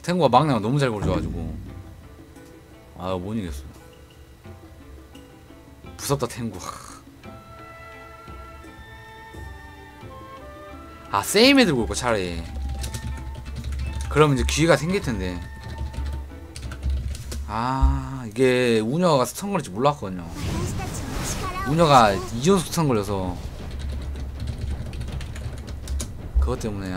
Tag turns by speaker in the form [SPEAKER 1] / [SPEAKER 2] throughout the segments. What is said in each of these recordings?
[SPEAKER 1] 탱구가 막내가 너무 잘 걸어줘가지고 아 못 이겼어. 무섭다 탱구. 아 세임에 들고 올거 차라리. 그러면 이제 기회가 생길텐데. 아 이게 우녀가 스턴 걸릴지 몰랐거든요. 우녀가 2연속 스턴 걸려서 그것 때문에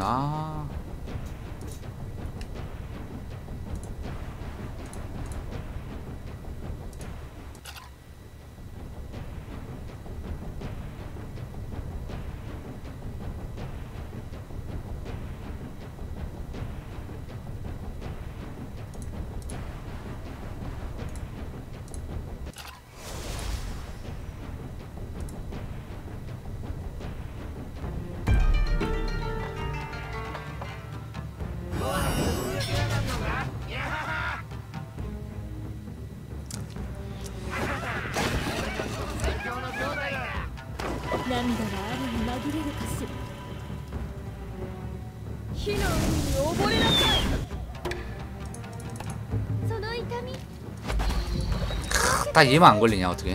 [SPEAKER 1] 딱 얘만 안 걸리냐 어떻게?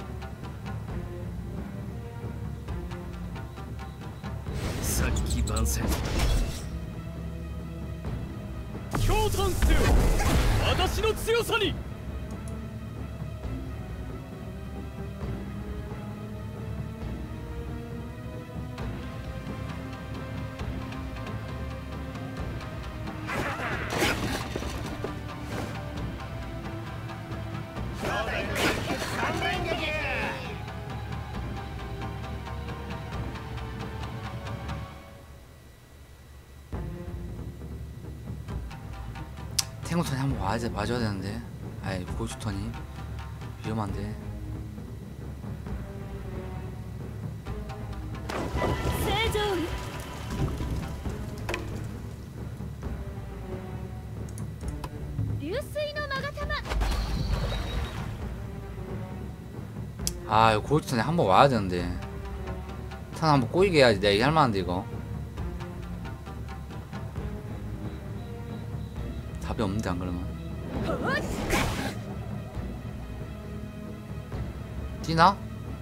[SPEAKER 1] 탱구턴이 한번 와줘야 되는데. 아이 고주턴이 위험한데. 아 이거 고주턴이 한번 와야 되는데. 턴 한번 꼬이게 해야지 내가 이게 할만한데 이거. 답이 없는데 안 그러면 뛰나?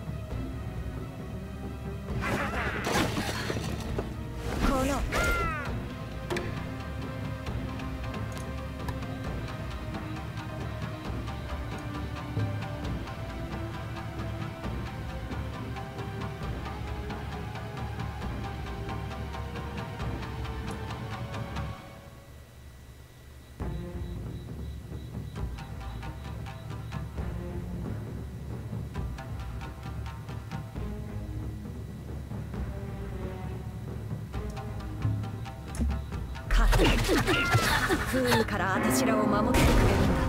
[SPEAKER 2] 風から私らを守ってくれるんだ。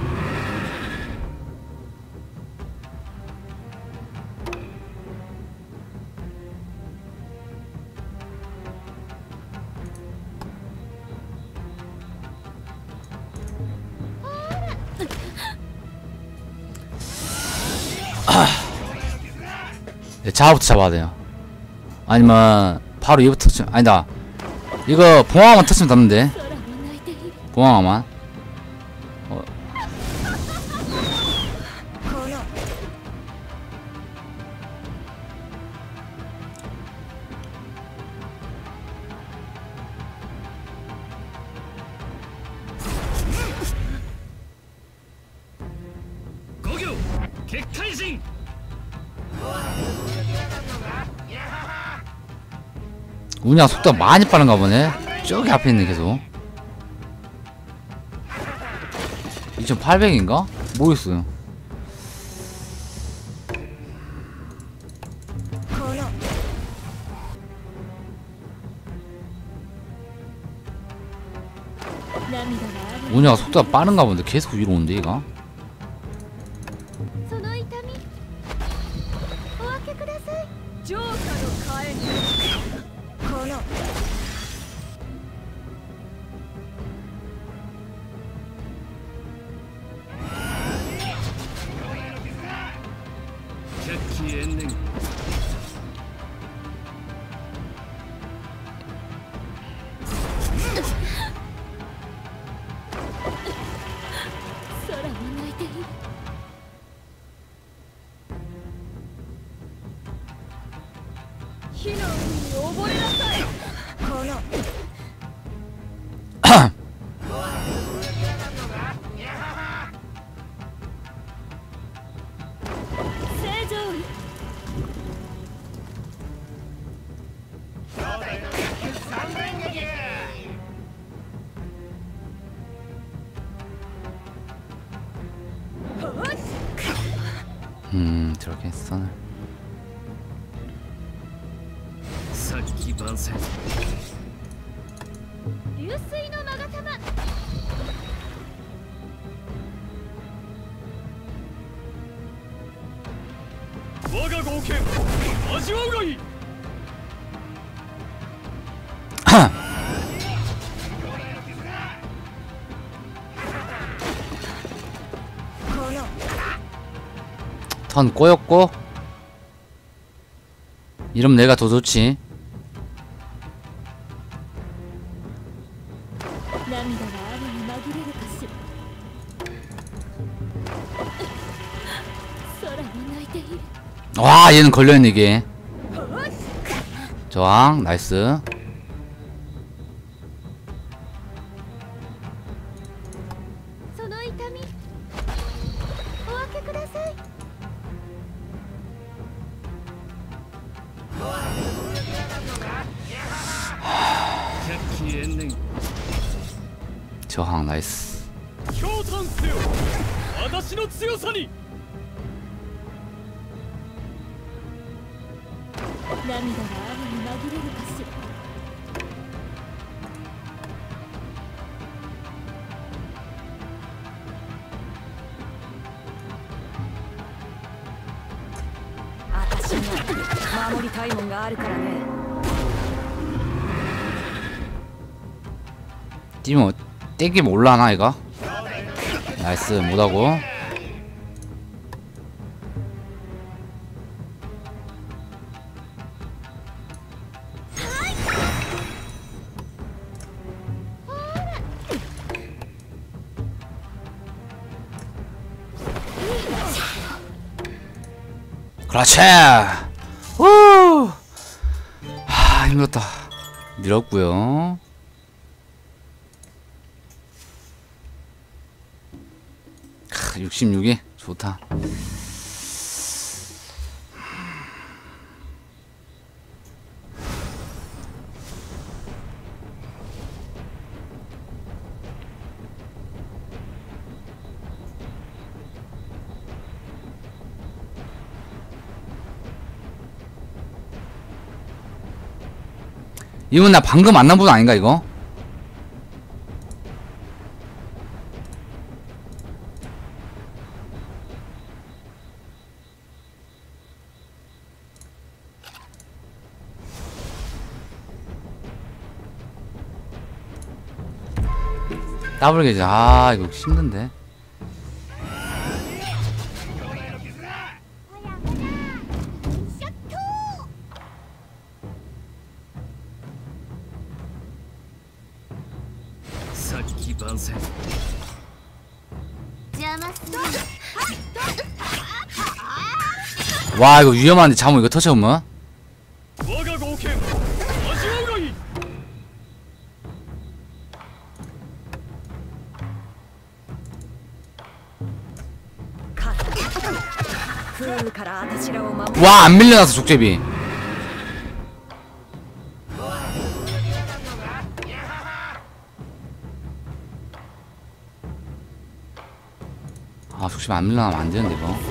[SPEAKER 1] 자부터 잡아야 돼요. 아니면 바로 얘부터 터치면 아니다. 이거 봉황만 터치면 닿는데. 봉황만. 우냐 속도가 많이 빠른가 보네. 저기 앞에 있네 계속. 2800인가? 모르겠어요. 우냐가 속도가 빠른가 본데 계속 위로 오는데 얘가.
[SPEAKER 2] 火の海に溺れなさい。この正常位。
[SPEAKER 1] 저렇게 했어.
[SPEAKER 3] さっき番宣
[SPEAKER 2] 流水の勾玉。
[SPEAKER 3] 我が豪剣味わうがいい。
[SPEAKER 2] この
[SPEAKER 1] 턴 꼬였고. 이러면 내가 더 좋지.
[SPEAKER 2] 涙が雨に紛れるかしら。空に泣いている。
[SPEAKER 1] 와, 얘는 걸려있네 이게. 저항 나이스. 저항 나이스.
[SPEAKER 3] 驚嘆せよ私の強さに。
[SPEAKER 2] 涙が雨に紛れるかしら。私には守りたいもんがあるからね。
[SPEAKER 1] 뛰면 떼기면 올라나 이거? 나이스 못하고. 그렇지. 후. 하, 힘들었다. 밀었고요. 크, 66이 좋다. 이건 나 방금 만난 분 아닌가 이거? 더블 게이지. 아 이거 힘든데. 와 이거 위험한데 잠을 이거 터쳐보면. 와 안 밀려나서 족제비. 아 족제비 안 밀려나면 안 되는데 이거.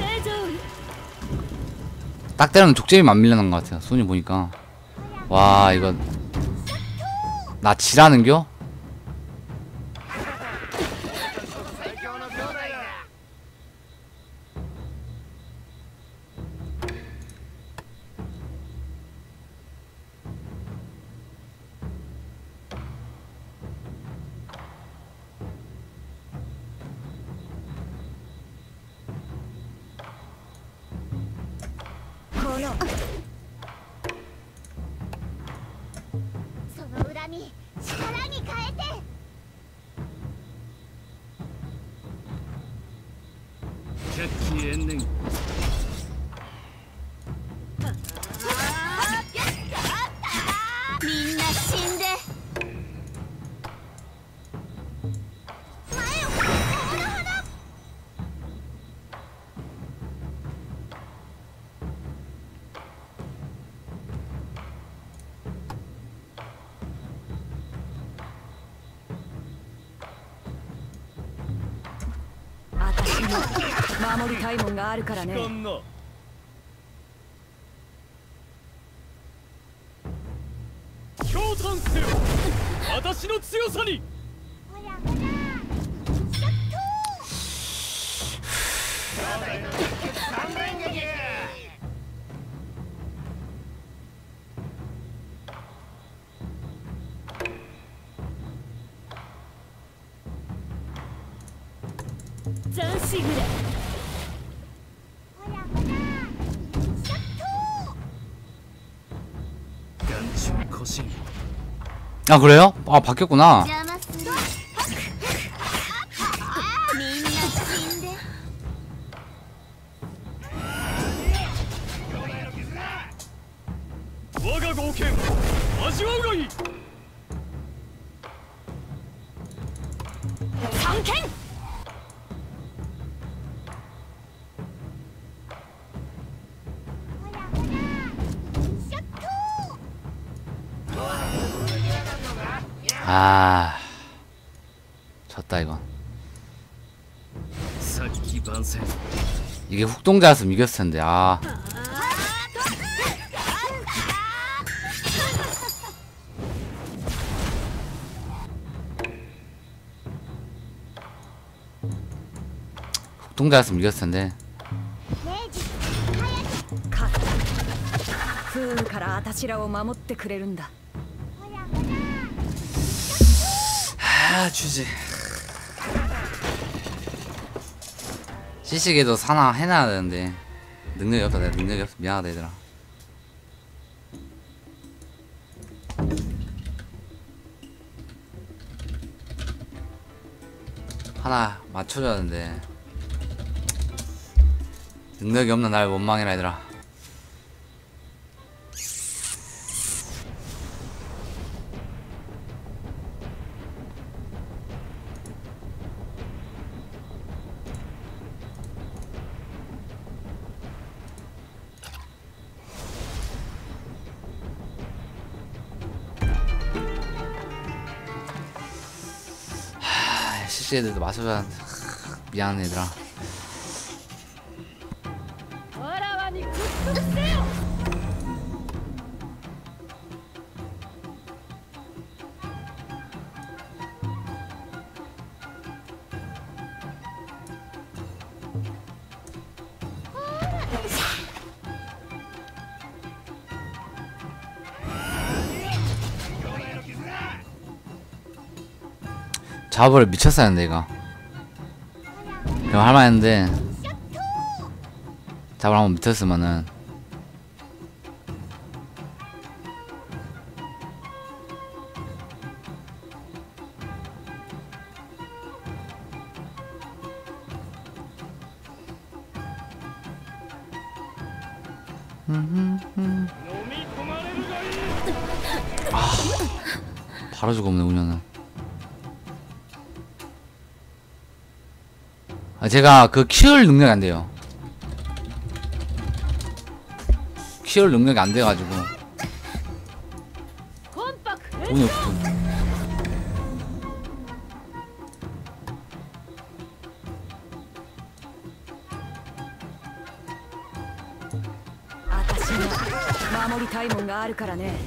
[SPEAKER 1] 딱 때리면 족제비만 안 밀려난 것 같아요 손이 보니까. 와 이거 나 지라는겨?
[SPEAKER 2] 守りたいもんがあるからね。
[SPEAKER 3] こんな驚嘆せよ私の強さに。
[SPEAKER 2] 斬新ぐらい。
[SPEAKER 1] 아 그래요? 아 바뀌었구나.
[SPEAKER 4] 邪魔するみんな死んで
[SPEAKER 3] 我が豪剣味わうがいい。
[SPEAKER 2] 探検。
[SPEAKER 1] 아 졌다 이건.
[SPEAKER 3] さっき番宣
[SPEAKER 1] 이게 훅동자였으면 이겼을 텐데. 아 훅동자였으면 이겼을 텐데.
[SPEAKER 2] 勝った不運からあたしらを守ってくれるんだ。
[SPEAKER 1] 아 주지. 시식에도 사나 해놔야 되는데 능력이 없다. 내가 능력이 없어. 미안하다 얘들아. 하나 맞춰줘야 되는데 능력이 없는 날 원망해라 얘들아. CC애들도 맞춰줘야 하는데 미안해 얘들아.
[SPEAKER 2] わらわに屈服せよ。
[SPEAKER 1] 잡을 미쳤어야 했는데 이거. 그럼 할만했는데 잡을 한번 미쳤으면은 바로 죽었네 운영은. 아 제가 그 키울 능력이 안 돼요. 키울 능력이 안 돼가지고 돈이 없어.
[SPEAKER 2] 아타시가 守りたいもんがあるからね。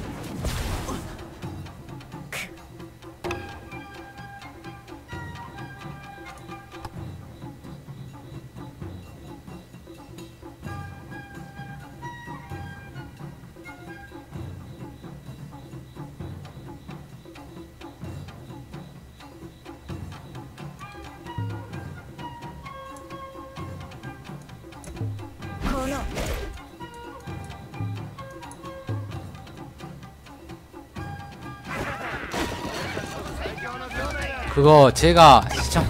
[SPEAKER 1] 그거 제가 시청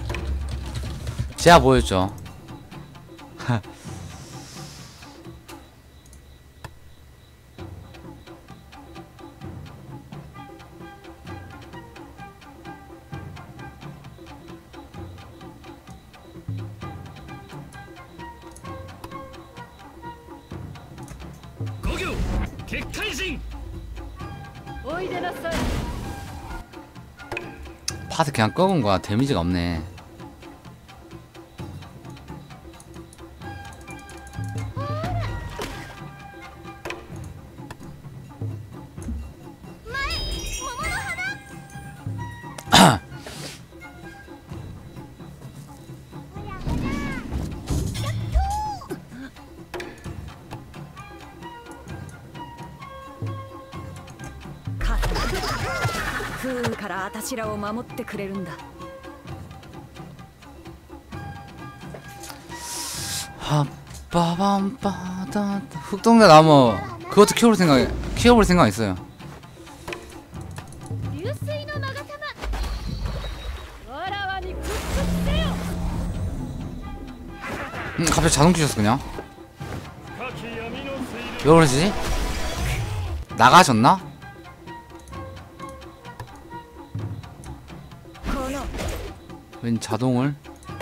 [SPEAKER 1] 제가 보였죠. 파트 그냥 꺾은 거야. 데미지가 없네.
[SPEAKER 2] から私らを守ってくれるんだ。
[SPEAKER 1] 빠밤빠다 흑동자 나무 그것도 키워볼 생각 있어요.
[SPEAKER 4] 流水のマガ様
[SPEAKER 2] わらわに屈服せよ。
[SPEAKER 1] 갑자기 자동 키셨어 그냥.
[SPEAKER 3] 深き闇の水
[SPEAKER 1] 왜 그러지? 나가셨나?
[SPEAKER 2] この
[SPEAKER 1] 왠 자동을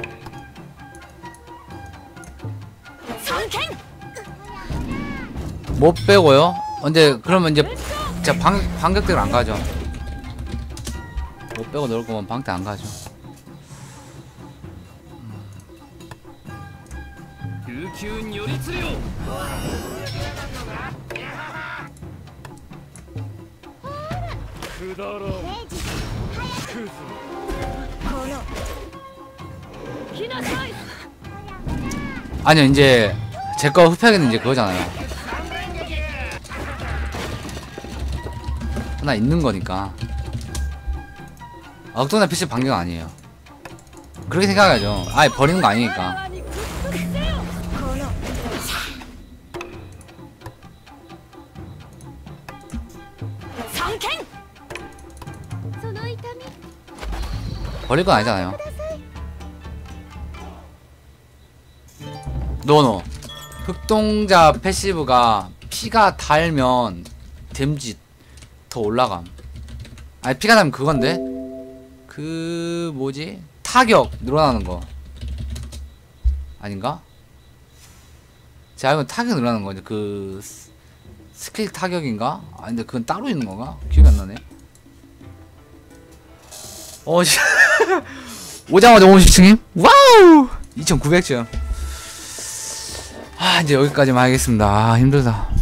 [SPEAKER 2] 三剣
[SPEAKER 1] 못 빼고요. 근데 그러면 이제 진짜 반격대로 안 가죠. 못 빼고 넣을 거면 방대 안 가죠.
[SPEAKER 3] 琉球如律令くだらんクズ
[SPEAKER 2] この来なさい。
[SPEAKER 1] 아니요 이제 제 거 흡혈하기는 이제 그거잖아요. 하나 있는 거니까. 억동나 PC 반격 아니에요. 그렇게 생각하죠. 아예 버리는 거 아니니까.
[SPEAKER 2] に屈服せよ。この三剣
[SPEAKER 4] その痛み
[SPEAKER 1] 버릴 건 아니잖아요. 노노. 흑동자 패시브가 피가 달면 댐지 더 올라감. 아니 피가 달면 그건데 그 뭐지 타격 늘어나는 거 아닌가? 제가 알고 타격 늘어나는 거죠. 그 스킬 타격인가? 아 근데 그건 따로 있는 건가? 기억이 안 나네. 오자마자 50층임? 와우! 2900점. 아, 이제 여기까지만 하겠습니다. 아, 힘들다.